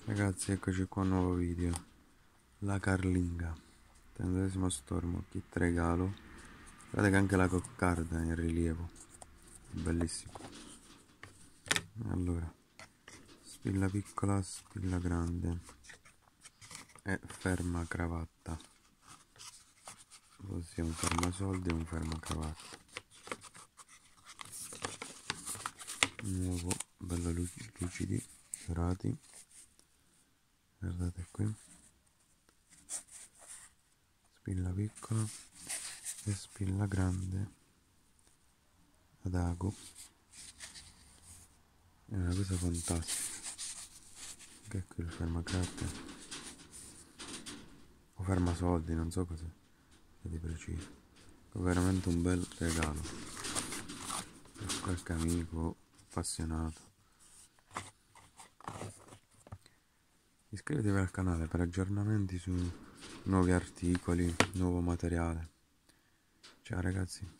Ragazzi, eccoci qua, un nuovo video. La carlinga, 30° stormo, kit regalo. Guardate che anche la coccarda è in rilievo, bellissimo. Allora, spilla piccola, spilla grande e ferma cravatta, ossia un fermasoldi e un ferma cravatta. Nuovo, bello lucidi, dorati. Guardate qui, spilla piccola e spilla grande ad ago. È una cosa fantastica. Che è qui il fermacarte o fermasoldi, non so cosa è di preciso. È veramente un bel regalo per qualche amico appassionato. Iscrivetevi al canale per aggiornamenti su nuovi articoli, nuovo materiale. Ciao ragazzi.